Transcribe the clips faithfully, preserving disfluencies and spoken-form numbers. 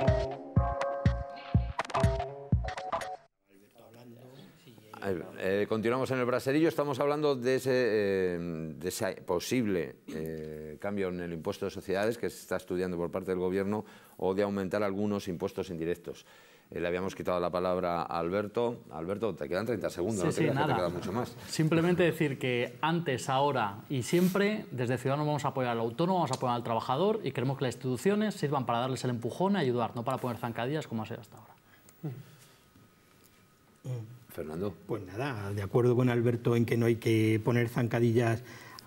Eh, continuamos en el braserillo, estamos hablando de ese, eh, de ese posible eh, cambio en el impuesto de sociedades que se está estudiando por parte del Gobierno o de aumentar algunos impuestos indirectos. Eh, le habíamos quitado la palabra a Alberto. Alberto, te quedan treinta segundos, sí, no te sí, creas nada. que te queda mucho más. Simplemente decir que antes, ahora y siempre, desde Ciudadanos vamos a apoyar al autónomo, vamos a apoyar al trabajador y queremos que las instituciones sirvan para darles el empujón y ayudar, no para poner zancadillas como ha sido hasta ahora. Fernando. Pues nada, de acuerdo con Alberto en que no hay que poner zancadillas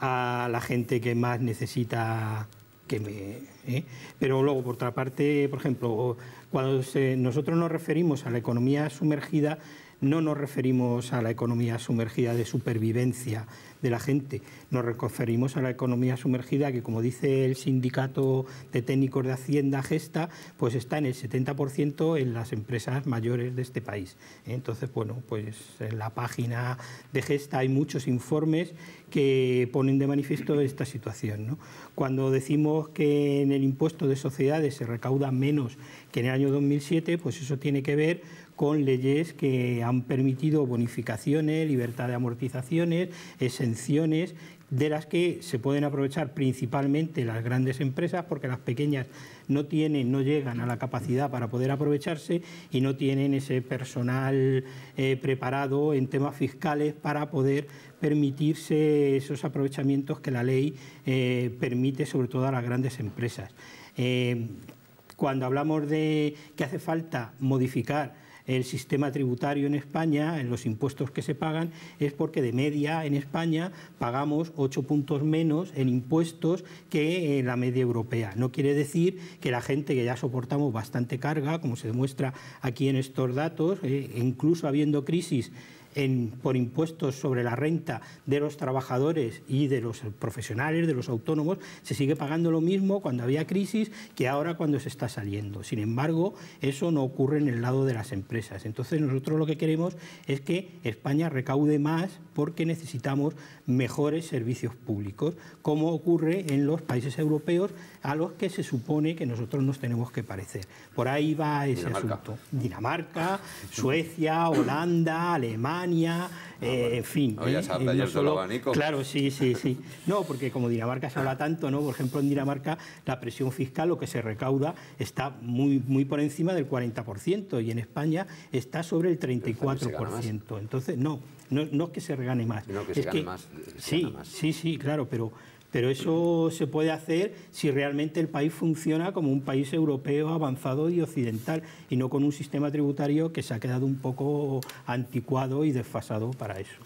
a la gente que más necesita que me... ¿eh? Pero luego, por otra parte, por ejemplo, cuando se, nosotros nos referimos a la economía sumergida, no nos referimos a la economía sumergida de supervivencia de la gente, nos referimos a la economía sumergida que, como dice el sindicato de técnicos de Hacienda, Gesta, pues está en el setenta por ciento en las empresas mayores de este país. Entonces, bueno, pues en la página de Gesta hay muchos informes que ponen de manifiesto esta situación, ¿no? Cuando decimos que en el impuesto de sociedades se recauda menos que en el año dos mil siete, pues eso tiene que ver con leyes que han permitido bonificaciones, libertad de amortizaciones, exenciones, de las que se pueden aprovechar principalmente las grandes empresas, porque las pequeñas no tienen, no llegan a la capacidad para poder aprovecharse y no tienen ese personal eh, preparado en temas fiscales para poder permitirse esos aprovechamientos que la ley eh, permite, sobre todo a las grandes empresas. Eh, cuando hablamos de que hace falta modificar el sistema tributario en España, en los impuestos que se pagan, es porque de media en España pagamos ocho puntos menos en impuestos que en la media europea. No quiere decir que la gente que ya soportamos bastante carga, como se demuestra aquí en estos datos, eh, incluso habiendo crisis En, por impuestos sobre la renta de los trabajadores y de los profesionales, de los autónomos, se sigue pagando lo mismo cuando había crisis que ahora cuando se está saliendo. Sin embargo, eso no ocurre en el lado de las empresas. Entonces, nosotros lo que queremos es que España recaude más porque necesitamos mejores servicios públicos, como ocurre en los países europeos a los que se supone que nosotros nos tenemos que parecer. Por ahí va ese Dinamarca. asunto. Dinamarca, Suecia, Holanda, Alemania, eh, en fin. No, ya eh, se ha eh, no abierto el solo, abanico. claro, sí, sí, sí. No, porque como Dinamarca se habla tanto, ¿no? Por ejemplo, en Dinamarca la presión fiscal, lo que se recauda, está muy, muy por encima del cuarenta por ciento y en España está sobre el treinta y cuatro por ciento. Entonces, no, no, no es que se gane más. No, que es se gane que, más. Se sí, gana más. sí, sí, claro, pero... Pero eso se puede hacer si realmente el país funciona como un país europeo avanzado y occidental y no con un sistema tributario que se ha quedado un poco anticuado y desfasado para eso.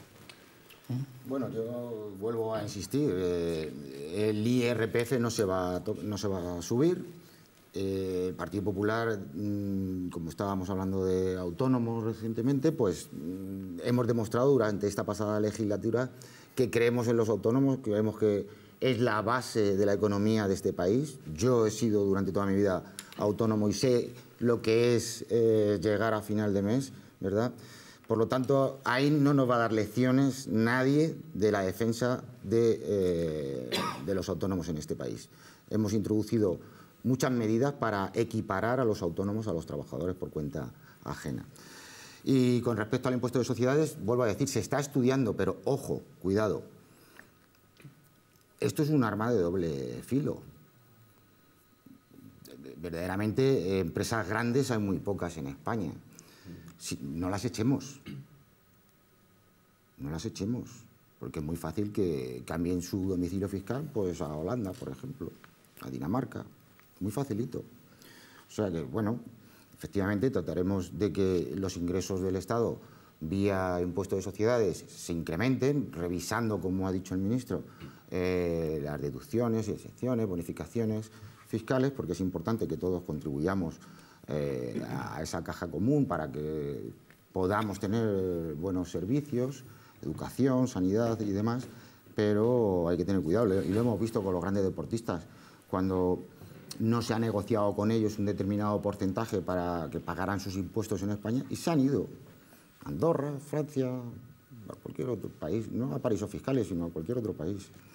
Bueno, yo vuelvo a insistir, eh, el I R P F no se va a, no se va a subir. Eh, el Partido Popular, mmm, como estábamos hablando de autónomos recientemente, pues mmm, hemos demostrado durante esta pasada legislatura que creemos en los autónomos, que creemos que es la base de la economía de este país. Yo he sido durante toda mi vida autónomo y sé lo que es eh, llegar a final de mes, ¿verdad? Por lo tanto, ahí no nos va a dar lecciones nadie de la defensa de, eh, de los autónomos en este país. Hemos introducido muchas medidas para equiparar a los autónomos a los trabajadores por cuenta ajena. Y con respecto al impuesto de sociedades, vuelvo a decir, se está estudiando, pero ojo, cuidado. Esto es un arma de doble filo. Verdaderamente, eh, empresas grandes hay muy pocas en España. Si, no las echemos. No las echemos. Porque es muy fácil que cambien su domicilio fiscal pues a Holanda, por ejemplo, a Dinamarca. Muy facilito. O sea que, bueno, efectivamente trataremos de que los ingresos del Estado vía impuesto de sociedades se incrementen, revisando, como ha dicho el ministro, eh, las deducciones y exenciones, bonificaciones fiscales, porque es importante que todos contribuyamos eh, a esa caja común para que podamos tener buenos servicios, educación, sanidad y demás, pero hay que tener cuidado, y lo hemos visto con los grandes deportistas, cuando no se ha negociado con ellos un determinado porcentaje para que pagaran sus impuestos en España y se han ido. Andorra, Francia, a cualquier otro país, no a paraísos fiscales, sino a cualquier otro país.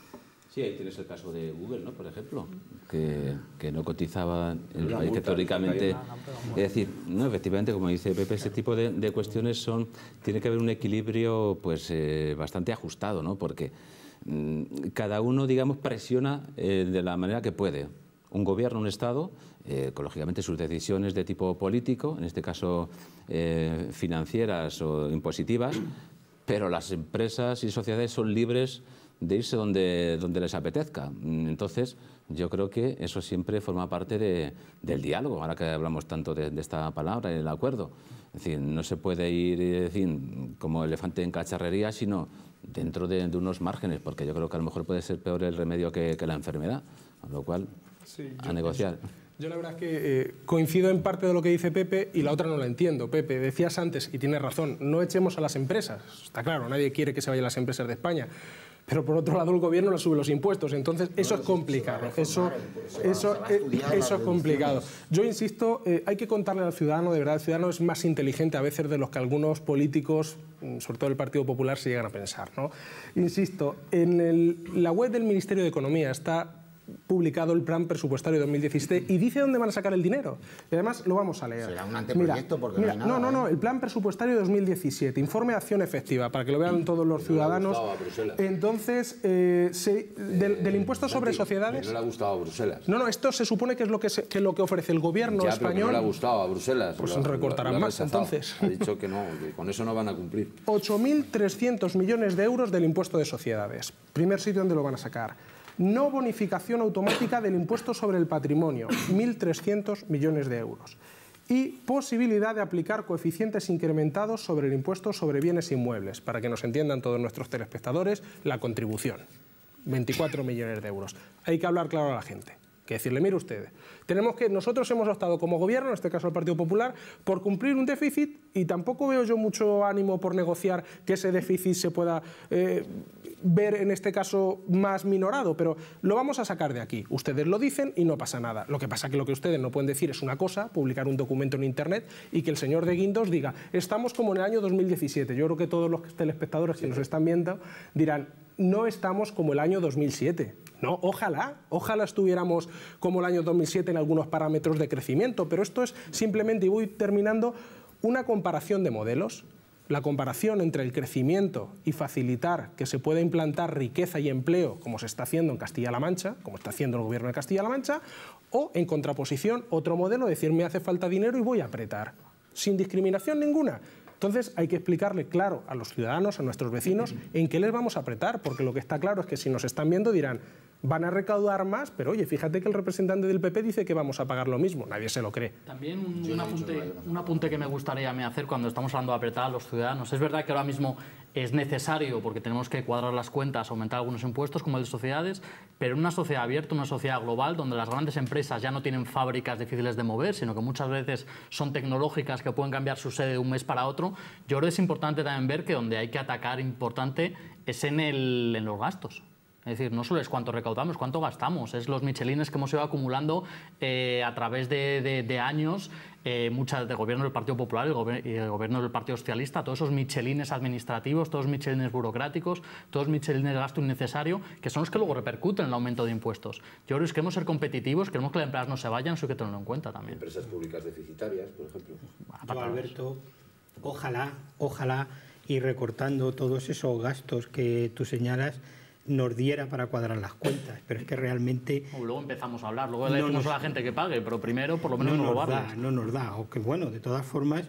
Sí, ahí tienes el caso de Google, ¿no? Por ejemplo, que, que no cotizaba el país que teóricamente... Es decir, no, efectivamente, como dice Pepe, ese tipo de, de cuestiones son... Tiene que haber un equilibrio pues eh, bastante ajustado, ¿no? Porque mmm, cada uno, digamos, presiona eh, de la manera que puede. Un gobierno, un Estado, eh, lógicamente sus decisiones de tipo político, en este caso eh, financieras o impositivas, pero las empresas y sociedades son libres de irse donde, donde les apetezca. Entonces, yo creo que eso siempre forma parte de, del diálogo, ahora que hablamos tanto de, de esta palabra, el acuerdo. Es decir, no se puede ir es decir, como elefante en cacharrería, sino dentro de, de unos márgenes, porque yo creo que a lo mejor puede ser peor el remedio que, que la enfermedad, con lo cual, sí, yo, a negociar. Yo la verdad es que eh, coincido en parte de lo que dice Pepe y la otra no la entiendo. Pepe, decías antes, y tienes razón, no echemos a las empresas. Está claro, nadie quiere que se vayan las empresas de España. Pero por otro lado el gobierno le sube los impuestos, entonces eso es complicado, eso, eso, eso es complicado. Yo insisto, eh, hay que contarle al ciudadano, de verdad, el ciudadano es más inteligente a veces de los que algunos políticos, sobre todo el Partido Popular, se llegan a pensar, ¿no? Insisto, en el, la web del Ministerio de Economía está publicado el plan presupuestario dos mil diecisiete y dice dónde van a sacar el dinero. Y además lo vamos a leer. Será un anteproyecto mira, porque mira, no hay nada. No, no, no, ¿eh? el plan presupuestario dos mil diecisiete, informe de acción efectiva, para que lo vean todos los ciudadanos. Entonces, eh, se, del, del impuesto sobre sociedades... No le ha gustado a Bruselas. No, no, esto se supone que es lo que, se, que, es lo que ofrece el gobierno ya, español. Pero que no le ha gustado a Bruselas. Pues lo, recortarán lo, lo más, entonces. Ha dicho que no, que con eso no van a cumplir. ocho mil trescientos millones de euros del impuesto de sociedades. Primer sitio donde lo van a sacar. No bonificación automática del impuesto sobre el patrimonio, mil trescientos millones de euros. Y posibilidad de aplicar coeficientes incrementados sobre el impuesto sobre bienes inmuebles, para que nos entiendan todos nuestros telespectadores, la contribución, veinticuatro millones de euros. Hay que hablar claro a la gente, que decirle, mire usted, tenemos que, nosotros hemos optado como gobierno, en este caso el Partido Popular, por cumplir un déficit y tampoco veo yo mucho ánimo por negociar que ese déficit se pueda... Eh, ver en este caso más minorado, pero lo vamos a sacar de aquí. Ustedes lo dicen y no pasa nada. Lo que pasa es que lo que ustedes no pueden decir es una cosa, publicar un documento en internet y que el señor de Guindos diga, estamos como en el año dos mil diecisiete. Yo creo que todos los telespectadores que nos están viendo dirán, no estamos como el año dos mil siete. No, ojalá, ojalá estuviéramos como el año dos mil siete en algunos parámetros de crecimiento, pero esto es simplemente, y voy terminando, una comparación de modelos. La comparación entre el crecimiento y facilitar que se pueda implantar riqueza y empleo, como se está haciendo en Castilla-La Mancha, como está haciendo el gobierno de Castilla-La Mancha, o en contraposición otro modelo, decir me hace falta dinero y voy a apretar, sin discriminación ninguna. Entonces hay que explicarle claro a los ciudadanos, a nuestros vecinos, en qué les vamos a apretar, porque lo que está claro es que si nos están viendo dirán, van a recaudar más, pero oye, fíjate que el representante del P P dice que vamos a pagar lo mismo, nadie se lo cree. También un, un, apunte, un apunte que me gustaría me hacer cuando estamos hablando de apretar a los ciudadanos. Es verdad que ahora mismo es necesario, porque tenemos que cuadrar las cuentas, aumentar algunos impuestos como el de sociedades, pero en una sociedad abierta, una sociedad global, donde las grandes empresas ya no tienen fábricas difíciles de mover, sino que muchas veces son tecnológicas que pueden cambiar su sede de un mes para otro, yo creo que es importante también ver que donde hay que atacar importante es en, el, en los gastos. Es decir, no solo es cuánto recaudamos, cuánto gastamos, es los michelines que hemos ido acumulando eh, a través de, de, de años, eh, muchas de gobiernos del Partido Popular y el, gober y el gobierno del Partido Socialista, todos esos michelines administrativos, todos los michelines burocráticos, todos los michelines de gasto innecesario, que son los que luego repercuten en el aumento de impuestos. Yo creo que queremos ser competitivos, queremos que las empresas no se vayan, eso hay que tenerlo en cuenta también. Empresas públicas deficitarias, por ejemplo. Yo, Alberto, ojalá, ojalá, y recortando todos esos gastos que tú señalas, nos diera para cuadrar las cuentas, pero es que realmente... O luego empezamos a hablar, luego le decimos no nos, a la gente que pague, pero primero por lo menos no, no nos da, no nos da, o que bueno, de todas formas,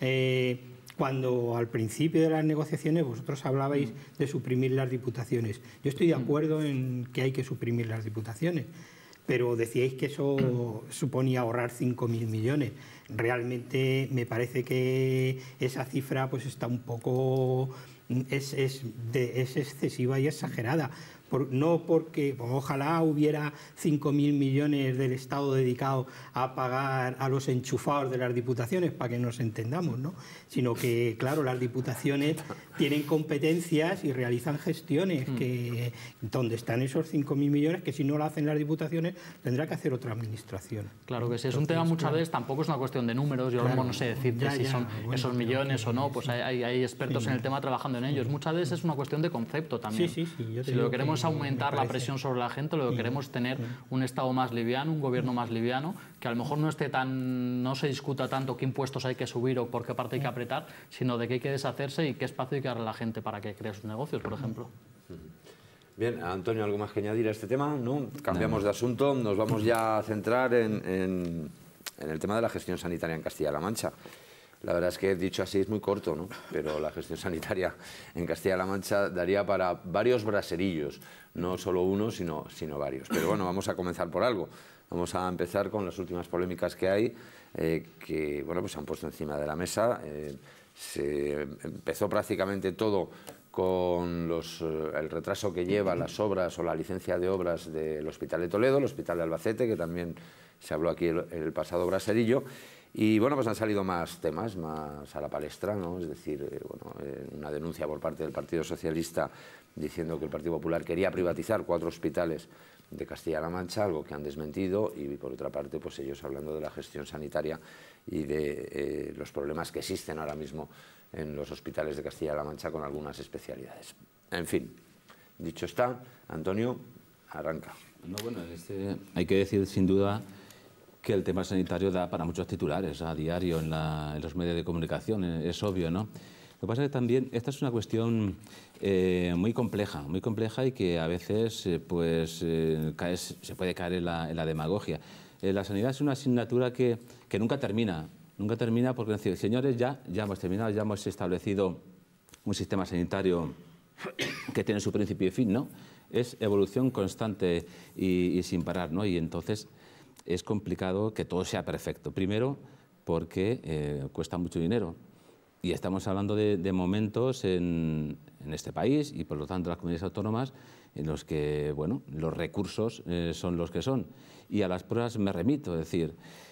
eh, cuando al principio de las negociaciones vosotros hablabais de suprimir las diputaciones, yo estoy de acuerdo en que hay que suprimir las diputaciones, pero decíais que eso suponía ahorrar cinco mil millones. Realmente me parece que esa cifra pues está un poco... Es, es, de, es excesiva y exagerada. Por, no porque, pues, ojalá hubiera cinco mil millones del Estado dedicado a pagar a los enchufados de las diputaciones, para que nos entendamos, ¿no? Sino que, claro, las diputaciones tienen competencias y realizan gestiones, que donde están esos cinco mil millones, que si no lo hacen las diputaciones, tendrá que hacer otra administración. Claro que sí, es un tema muchas veces, tampoco es una cuestión de números, yo claro, no sé decirte ya, si ya, son bueno, esos millones o no, pues hay, hay expertos sí. en el tema trabajando en ellos. Muchas veces es una cuestión de concepto también. Sí, sí, sí, yo te si lo queremos es aumentar la presión sobre la gente, lo que queremos es tener un Estado más liviano, un gobierno más liviano, que a lo mejor no esté tan, no se discuta tanto qué impuestos hay que subir o por qué parte hay que apretar, sino de qué hay que deshacerse y qué espacio hay que darle a la gente para que cree sus negocios, por ejemplo. Bien, Antonio, ¿algo más que añadir a este tema? ¿No? Cambiamos de asunto, nos vamos ya a centrar en, en, en el tema de la gestión sanitaria en Castilla-La Mancha. La verdad es que dicho así es muy corto, ¿no? Pero la gestión sanitaria en Castilla-La Mancha daría para varios braserillos, no solo uno, sino, sino varios. Pero bueno, vamos a comenzar por algo. Vamos a empezar con las últimas polémicas que hay, eh, que bueno, pues se han puesto encima de la mesa. Eh, se empezó prácticamente todo con los, el retraso que lleva las obras o la licencia de obras del Hospital de Toledo, el Hospital de Albacete, que también se habló aquí el, el pasado braserillo. Y bueno, pues han salido más temas, más a la palestra, ¿no? Es decir, eh, bueno, eh, una denuncia por parte del Partido Socialista diciendo que el Partido Popular quería privatizar cuatro hospitales de Castilla-La Mancha, algo que han desmentido, y por otra parte, pues ellos hablando de la gestión sanitaria y de eh, los problemas que existen ahora mismo en los hospitales de Castilla-La Mancha con algunas especialidades. En fin, dicho está, Antonio, arranca. No, bueno, este, hay que decir sin duda que el tema sanitario da para muchos titulares a diario en, la, en los medios de comunicación, es obvio, ¿no? Lo que pasa es que también esta es una cuestión eh, muy compleja, muy compleja y que a veces eh, pues, eh, cae, se puede caer en la, en la demagogia. Eh, la sanidad es una asignatura que, que nunca termina, nunca termina porque decir, señores, ya, ya hemos terminado, ya hemos establecido un sistema sanitario que tiene su principio y fin, ¿no? Es evolución constante y, y sin parar, ¿no? Y entonces es complicado que todo sea perfecto. Primero, porque eh, cuesta mucho dinero. Y estamos hablando de, de momentos en, en este país y, por lo tanto, las comunidades autónomas en los que, bueno, los recursos eh, son los que son. Y a las pruebas me remito, es decir,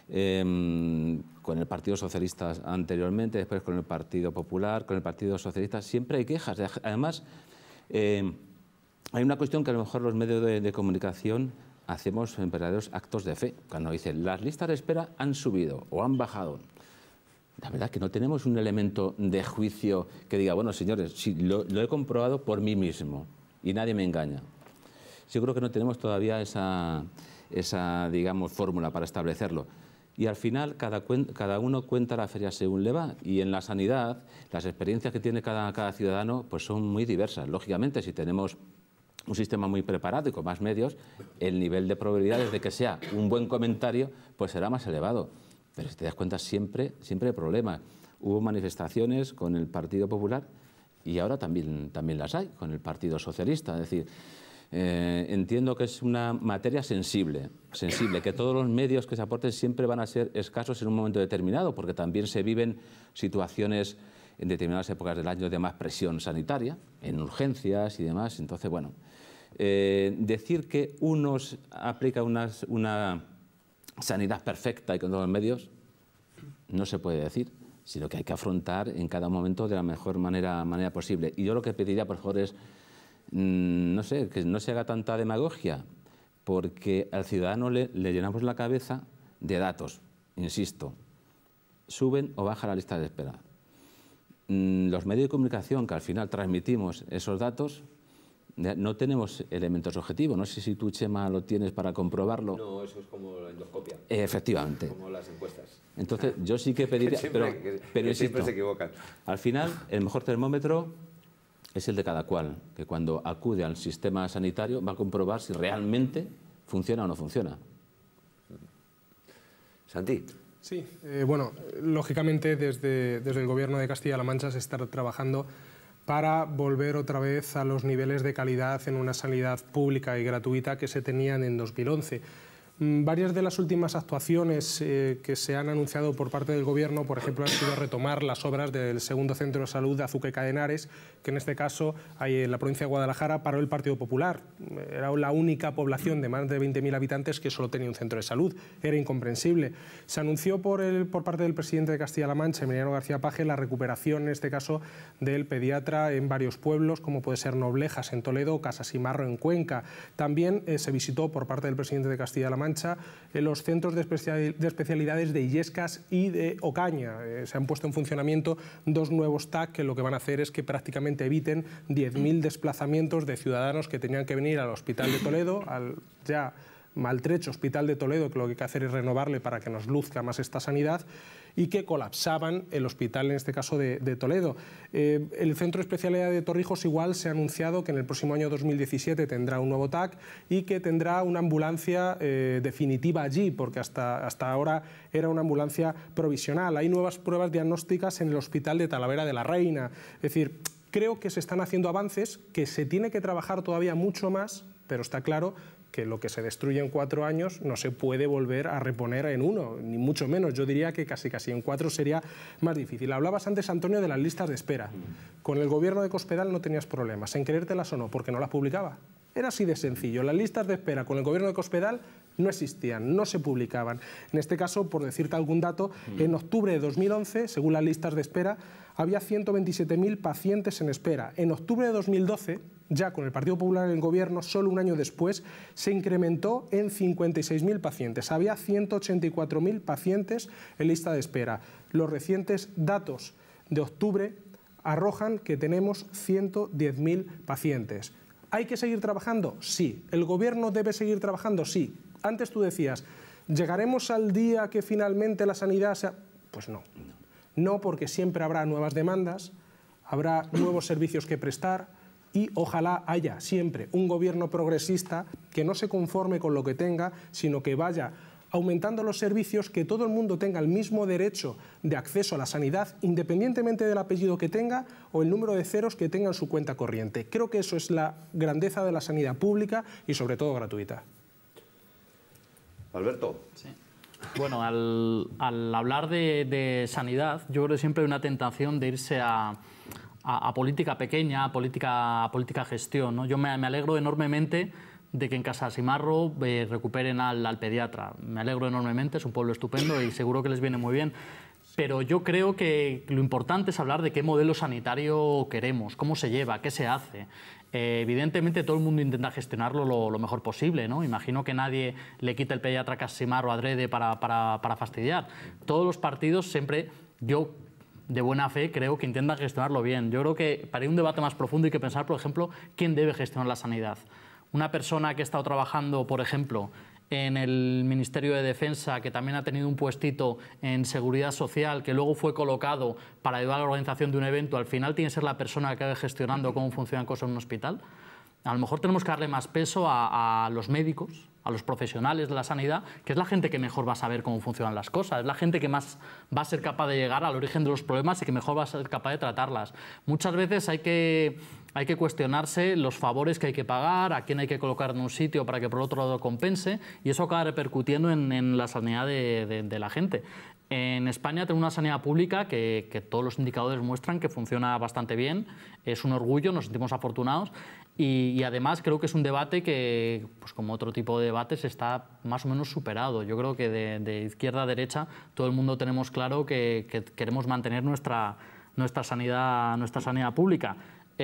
eh, con el Partido Socialista anteriormente, después con el Partido Popular, con el Partido Socialista, siempre hay quejas. Además, eh, hay una cuestión que a lo mejor los medios de, de comunicación hacemos verdaderos actos de fe. Cuando dicen, las listas de espera han subido o han bajado. La verdad es que no tenemos un elemento de juicio que diga, bueno, señores, sí, lo, lo he comprobado por mí mismo y nadie me engaña. Yo creo que no tenemos todavía esa, esa digamos, fórmula para establecerlo. Y al final cada, cada uno cuenta la feria según le va. Y en la sanidad, las experiencias que tiene cada, cada ciudadano pues son muy diversas. Lógicamente, si tenemos un sistema muy preparado y con más medios, el nivel de probabilidades de que sea un buen comentario pues será más elevado. Pero si te das cuenta, siempre, siempre hay problemas. Hubo manifestaciones con el Partido Popular y ahora también, también las hay con el Partido Socialista. Es decir, eh, entiendo que es una materia sensible, sensible, que todos los medios que se aporten siempre van a ser escasos en un momento determinado, porque también se viven situaciones en determinadas épocas del año de más presión sanitaria, en urgencias y demás. Entonces, bueno, eh, decir que unos aplica unas, una sanidad perfecta y con todos los medios, no se puede decir, sino que hay que afrontar en cada momento de la mejor manera, manera posible. Y yo lo que pediría, por favor, es, mmm, no sé, que no se haga tanta demagogia, porque al ciudadano le, le llenamos la cabeza de datos, insisto, suben o baja la lista de espera. Mmm, los medios de comunicación que al final transmitimos esos datos, no tenemos elementos objetivos. No sé si tú, Chema, lo tienes para comprobarlo. No, eso es como la endoscopia. Efectivamente. Como las encuestas. Entonces, yo sí que pediría... siempre, pero, que, pero que insisto, siempre se equivocan. Al final, el mejor termómetro es el de cada cual, que cuando acude al sistema sanitario va a comprobar si realmente funciona o no funciona. Santi. Sí, eh, bueno, lógicamente desde, desde el Gobierno de Castilla-La Mancha se está trabajando para volver otra vez a los niveles de calidad en una sanidad pública y gratuita que se tenían en dos mil once. Varias de las últimas actuaciones eh, que se han anunciado por parte del Gobierno, por ejemplo, han sido retomar las obras del segundo centro de salud de Azuque Cadenares, que en este caso hay en la provincia de Guadalajara paró el Partido Popular. Era la única población de más de veinte mil habitantes que solo tenía un centro de salud. Era incomprensible. Se anunció por, el, por parte del presidente de Castilla-La Mancha, Emiliano García Paje, la recuperación, en este caso, del pediatra en varios pueblos, como puede ser Noblejas en Toledo o Casasimarro en Cuenca. También eh, se visitó por parte del presidente de Castilla-La Mancha Mancha, en los centros de, especial, de especialidades de Illescas y de Ocaña. Eh, se han puesto en funcionamiento dos nuevos T A C que lo que van a hacer es que prácticamente eviten diez mil desplazamientos de ciudadanos que tenían que venir al Hospital de Toledo, al ya maltrecho Hospital de Toledo, que lo que hay que hacer es renovarle para que nos luzca más esta sanidad, y que colapsaban el hospital, en este caso de, de Toledo. Eh, el Centro de Especialidad de Torrijos igual se ha anunciado que en el próximo año dos mil diecisiete tendrá un nuevo T A C y que tendrá una ambulancia eh, definitiva allí, porque hasta, hasta ahora era una ambulancia provisional. Hay nuevas pruebas diagnósticas en el Hospital de Talavera de la Reina. Es decir, creo que se están haciendo avances, que se tiene que trabajar todavía mucho más, pero está claro que lo que se destruye en cuatro años no se puede volver a reponer en uno, ni mucho menos. Yo diría que casi casi en cuatro sería más difícil. Hablabas antes, Antonio, de las listas de espera. Con el gobierno de Cospedal no tenías problemas, en creértelas o no, porque no las publicaba. Era así de sencillo. Las listas de espera con el gobierno de Cospedal no existían, no se publicaban. En este caso, por decirte algún dato, en octubre de dos mil once, según las listas de espera, había ciento veintisiete mil pacientes en espera. En octubre de dos mil doce, ya con el Partido Popular en el gobierno, solo un año después, se incrementó en cincuenta y seis mil pacientes. Había ciento ochenta y cuatro mil pacientes en lista de espera. Los recientes datos de octubre arrojan que tenemos ciento diez mil pacientes. ¿Hay que seguir trabajando? Sí. ¿El gobierno debe seguir trabajando? Sí. Antes tú decías, ¿llegaremos al día que finalmente la sanidad sea...? Pues no. No, porque siempre habrá nuevas demandas, habrá nuevos servicios que prestar y ojalá haya siempre un gobierno progresista que no se conforme con lo que tenga, sino que vaya aumentando los servicios, que todo el mundo tenga el mismo derecho de acceso a la sanidad, independientemente del apellido que tenga o el número de ceros que tenga en su cuenta corriente. Creo que eso es la grandeza de la sanidad pública y sobre todo gratuita. Alberto. Sí. Bueno, al, al hablar de, de sanidad, yo creo que siempre hay una tentación de irse a, a, a política pequeña, a política, a política gestión, ¿no? Yo me, me alegro enormemente de que en Casasimarro eh, recuperen al, al pediatra. Me alegro enormemente, es un pueblo estupendo y seguro que les viene muy bien. Pero yo creo que lo importante es hablar de qué modelo sanitario queremos, cómo se lleva, qué se hace. Eh, evidentemente todo el mundo intenta gestionarlo lo, lo mejor posible, ¿no? Imagino que nadie le quita el pediatra a Casasimarro adrede para, para, para fastidiar. Todos los partidos siempre, yo de buena fe, creo que intentan gestionarlo bien. Yo creo que para ir a un debate más profundo hay que pensar, por ejemplo, quién debe gestionar la sanidad. Una persona que ha estado trabajando, por ejemplo, en el Ministerio de Defensa, que también ha tenido un puestito en Seguridad Social, que luego fue colocado para ayudar a la organización de un evento, al final tiene que ser la persona que acabe gestionando cómo funcionan cosas en un hospital. A lo mejor tenemos que darle más peso a, a los médicos, a los profesionales de la sanidad, que es la gente que mejor va a saber cómo funcionan las cosas, es la gente que más va a ser capaz de llegar al origen de los problemas y que mejor va a ser capaz de tratarlas. Muchas veces hay que, hay que cuestionarse los favores que hay que pagar, a quién hay que colocar en un sitio para que por otro lado compense, y eso acaba repercutiendo en, en la sanidad de, de, de la gente. En España tenemos una sanidad pública que, que todos los indicadores muestran que funciona bastante bien, es un orgullo, nos sentimos afortunados. Y, y además creo que es un debate que, pues como otro tipo de debates, está más o menos superado. Yo creo que de, de izquierda a derecha todo el mundo tenemos claro que, que queremos mantener nuestra, nuestra, sanidad, nuestra sanidad pública.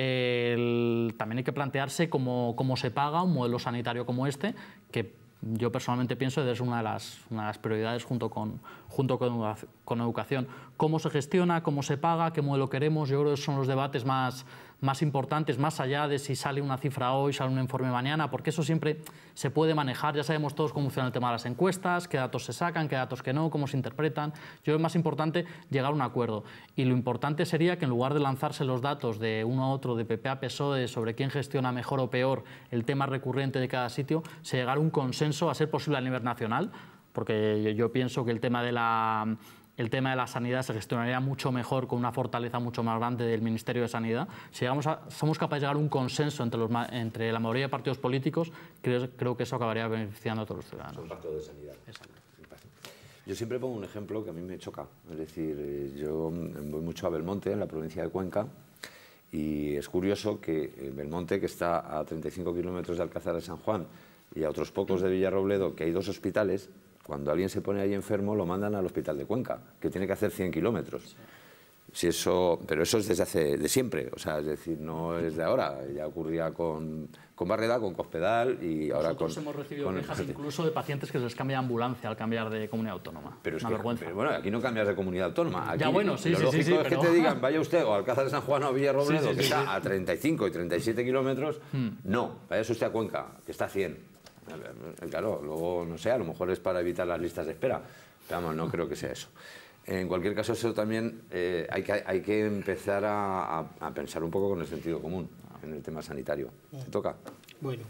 El, también hay que plantearse cómo, cómo se paga un modelo sanitario como este, que yo personalmente pienso que es una de las, una de las prioridades junto con, junto con, con educación. Cómo se gestiona, cómo se paga, qué modelo queremos, yo creo que esos son los debates más, más importantes, más allá de si sale una cifra hoy, sale un informe mañana, porque eso siempre se puede manejar. Ya sabemos todos cómo funciona el tema de las encuestas, qué datos se sacan, qué datos que no, cómo se interpretan. Yo creo que es más importante llegar a un acuerdo. Y lo importante sería que en lugar de lanzarse los datos de uno a otro, de P P a P S O E, sobre quién gestiona mejor o peor el tema recurrente de cada sitio, se llegara a un consenso a ser posible a nivel nacional, porque yo pienso que el tema de la... El tema de la sanidad se gestionaría mucho mejor con una fortaleza mucho más grande del Ministerio de Sanidad. Si llegamos a, somos capaces de llegar a un consenso entre, los, entre la mayoría de partidos políticos, creo, creo que eso acabaría beneficiando a todos los ciudadanos. Un pacto de sanidad. Exacto. Yo siempre pongo un ejemplo que a mí me choca. Es decir, yo voy mucho a Belmonte, en la provincia de Cuenca, y es curioso que Belmonte, que está a treinta y cinco kilómetros de Alcázar de San Juan y a otros pocos de Villarrobledo, que hay dos hospitales, cuando alguien se pone ahí enfermo lo mandan al hospital de Cuenca, que tiene que hacer cien kilómetros. Si eso, pero eso es desde hace de siempre, o sea, es decir, no es de ahora, ya ocurría con, con Barreda, con Cospedal y ahora Nosotros con... hemos recibido con quejas el... incluso de pacientes que se les cambia de ambulancia al cambiar de comunidad autónoma. Pero es Una que, vergüenza. pero bueno, aquí no cambias de comunidad autónoma. Aquí ya bueno, sí, lo sí, lógico sí, sí, es pero... que te digan, vaya usted o a Alcázar de San Juan o a Villarrobledo, sí, sí, que sí, está sí. a treinta y cinco y treinta y siete kilómetros, Hmm. no, vaya usted a Cuenca, que está a cien. Claro, luego, no sé, a lo mejor es para evitar las listas de espera, pero vamos, no creo que sea eso. En cualquier caso, eso también eh, hay, que, hay que empezar a, a, a pensar un poco con el sentido común en el tema sanitario. ¿Te toca? Bueno,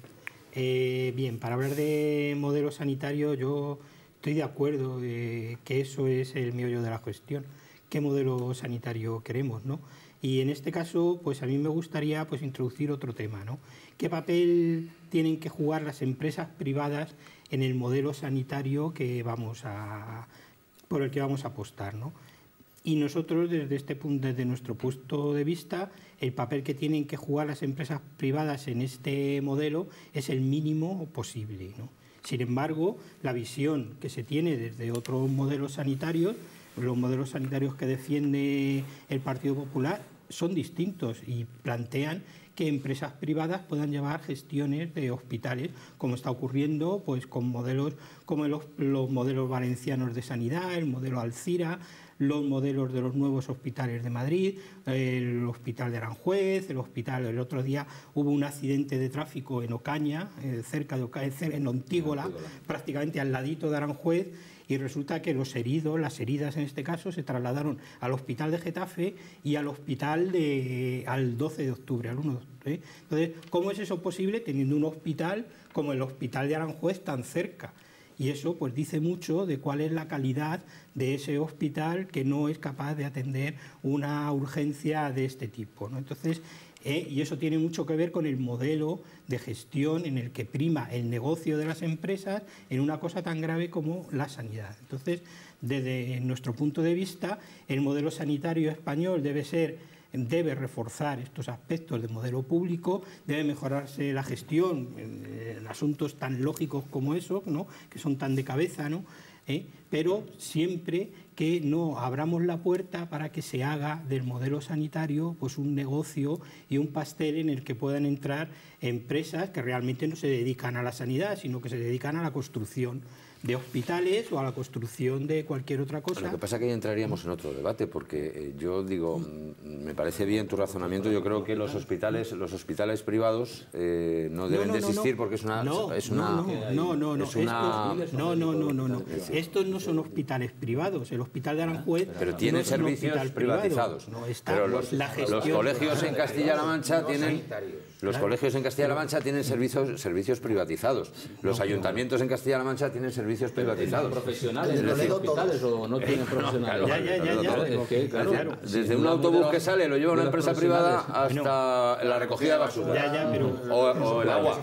eh, bien, para hablar de modelo sanitario, yo estoy de acuerdo eh, que eso es el meollo de la cuestión. ¿Qué modelo sanitario queremos, no? Y en este caso, pues a mí me gustaría pues, introducir otro tema, ¿no? ¿Qué papel tienen que jugar las empresas privadas en el modelo sanitario que vamos a... por el que vamos a apostar, ¿no? Y nosotros, desde este punto, desde nuestro punto de vista, el papel que tienen que jugar las empresas privadas en este modelo es el mínimo posible, ¿no? Sin embargo, la visión que se tiene desde otros modelos sanitarios, los modelos sanitarios que defiende el Partido Popular, son distintos y plantean que empresas privadas puedan llevar gestiones de hospitales, como está ocurriendo pues, con modelos como los, los modelos valencianos de sanidad, el modelo Alcira, los modelos de los nuevos hospitales de Madrid, el hospital de Aranjuez, el hospital, el otro día hubo un accidente de tráfico en Ocaña, eh, cerca de Ocaña, en Ontígola, prácticamente al ladito de Aranjuez, y resulta que los heridos, las heridas en este caso, se trasladaron al hospital de Getafe y al hospital de, al doce de octubre, al uno de octubre. ¿eh? Entonces, ¿cómo es eso posible teniendo un hospital como el hospital de Aranjuez tan cerca? Y eso pues dice mucho de cuál es la calidad de ese hospital que no es capaz de atender una urgencia de este tipo, ¿no? Entonces, eh, y eso tiene mucho que ver con el modelo de gestión en el que prima el negocio de las empresas en una cosa tan grave como la sanidad. Entonces, desde nuestro punto de vista, el modelo sanitario español debe ser debe reforzar estos aspectos del modelo público, debe mejorarse la gestión en, en asuntos tan lógicos como esos, ¿no? Que son tan de cabeza, ¿no? ¿Eh? Pero siempre que no abramos la puerta para que se haga del modelo sanitario pues un negocio y un pastel en el que puedan entrar empresas que realmente no se dedican a la sanidad, sino que se dedican a la construcción de hospitales o a la construcción de cualquier otra cosa. Lo que pasa es que ahí entraríamos en otro debate, porque eh, yo digo, me parece bien tu razonamiento, yo creo que los hospitales los hospitales privados eh, no deben no, no, de existir no. porque es una... No, es una no, no, no, no, es una, estos, no, no, no, no, no. Estos no son hospitales privados, el hospital de Aranjuez pero tiene no es un servicios hospital privatizados. Privado, no, está pero los, la gestión, los colegios en Castilla-La Mancha no tienen... sanitarios. Los Claro. colegios en Castilla-La Mancha tienen servicios, servicios privatizados. Los ayuntamientos en Castilla-La Mancha tienen servicios privatizados. ¿Profesionales En de Toledo, hospitales todos. o no tienen profesionales? Ya, ya, ya, ya. Es que, claro, Claro. Desde un autobús que sale, lo lleva una empresa privada hasta la recogida de basura. Ya, ya, pero- O, o el agua.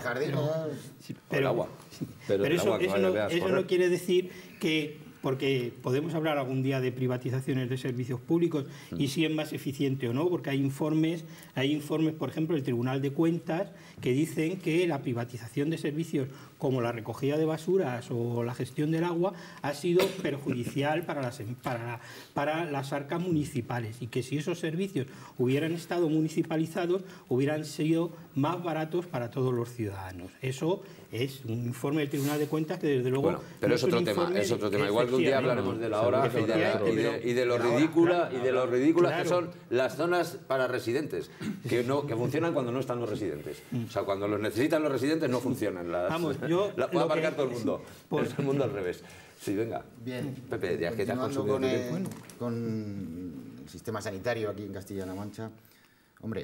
Sí, O el pero, agua. pero el eso, agua que eso vaya, no, veas eso correr. no quiere decir que, porque podemos hablar algún día de privatizaciones de servicios públicos y si es más eficiente o no, porque hay informes, hay informes, por ejemplo, del Tribunal de Cuentas que dicen que la privatización de servicios como la recogida de basuras o la gestión del agua ha sido perjudicial para las, para, para las arcas municipales y que si esos servicios hubieran estado municipalizados hubieran sido más baratos para todos los ciudadanos. Eso es un informe del Tribunal de Cuentas que desde luego... Bueno, pero no es un otro tema, informe es otro tema. Igual que un día hablaremos de la hora y de, la- y de- y de lo Claro, ridícula y de lo ridículas que claro. son las zonas para residentes, que no que funcionan cuando no están los residentes. O sea, cuando los necesitan los residentes no funcionan. Las, Vamos, yo la puede lo que- aparcar todo el mundo. Por- Es el mundo al revés. Sí, venga. Bien. Pepe, ya que te has Continuando consumido con tu el, tiempo. con el sistema sanitario aquí en Castilla-La Mancha, hombre,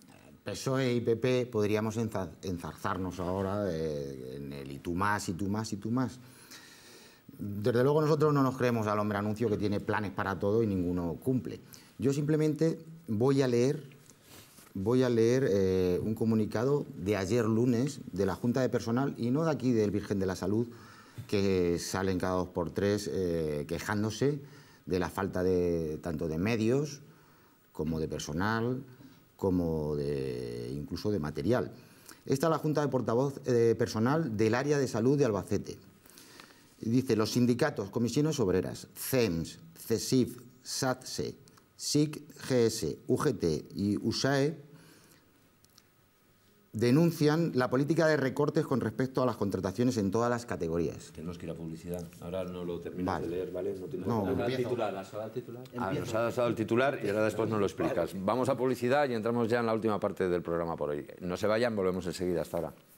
P S O E y P P podríamos enza- enzarzarnos ahora eh, en el y tú más, y tú más, y tú más. Desde luego nosotros no nos creemos al hombre anuncio que tiene planes para todo y ninguno cumple. Yo simplemente voy a leer, voy a leer eh, un comunicado de ayer lunes de la Junta de Personal, y no de aquí del Virgen de la Salud, que salen cada dos por tres eh, quejándose de la falta de tanto de medios como de personal, como de incluso de material. Esta es la Junta de Portavoz eh, Personal del Área de Salud de Albacete. Dice: los sindicatos, comisiones obreras, C E M S, CESIF, SATSE, S I C, G S, U G T y U S A E denuncian la política de recortes con respecto a las contrataciones en todas las categorías. Tenemos que ir a publicidad. Ahora no lo terminas Vale. de leer, ¿vale? No, tiene No, nada. empiezo. Titular, ¿has dado el titular? Ah, nos has dado el titular y ahora después nos lo explicas. Vamos a publicidad y entramos ya en la última parte del programa por hoy. No se vayan, volvemos enseguida. Hasta ahora.